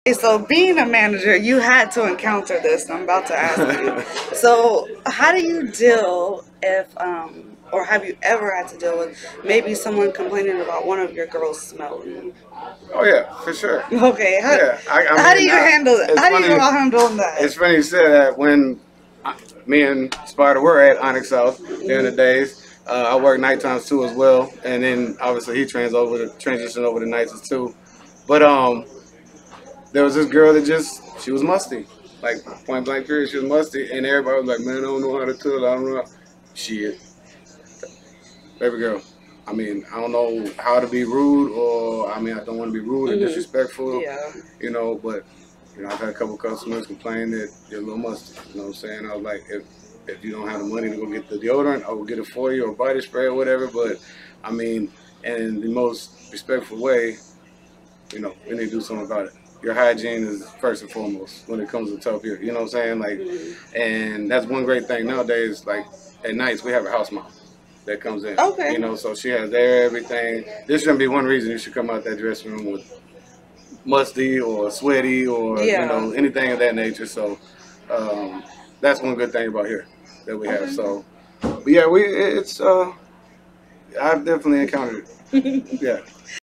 So being a manager, you had to encounter this. I'm about to ask you. So how do you deal if, or have you ever had to deal with maybe someone complaining about one of your girls smelling? Oh yeah, for sure. Okay, Yeah, how do you handle that? it's How do you funny. go handle It's that? funny you said that when me and Spider were at Onyx House during the days. I work night times too as well, and then obviously he transitioned over to nights too. But there was this girl that she was musty, like point blank period. She was musty, and everybody was like, "Man, I don't know how to tell. I don't know." Shit, baby girl. I mean, I don't know how to be rude, or I mean, I don't want to be rude or disrespectful, Yeah. but I've had a couple customers complain that you're a little musty. You know what I'm saying? I was like, if you don't have the money to go get the deodorant, I will get it for you or body spray or whatever. But I mean, in the most respectful way, we need to do something about it. Your hygiene is first and foremost when it comes to tough here. You know what I'm saying? Like, and that's one great thing nowadays. Like at nights, we have a house mom that comes in. Okay. So she has there everything. This shouldn't be one reason you should come out that dressing room with musty or sweaty or Yeah. anything of that nature. So that's one good thing about here that we have. Okay. So, but yeah, we it's I've definitely encountered it. Yeah.